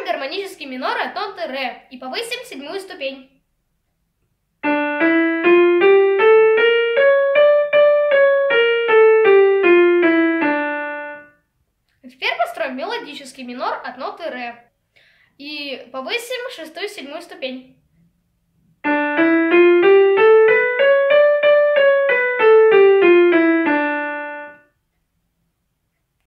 гармонический минор от ноты ре и повысим седьмую ступень. Теперь построим мелодический минор от ноты ре и повысим шестую и седьмую ступень.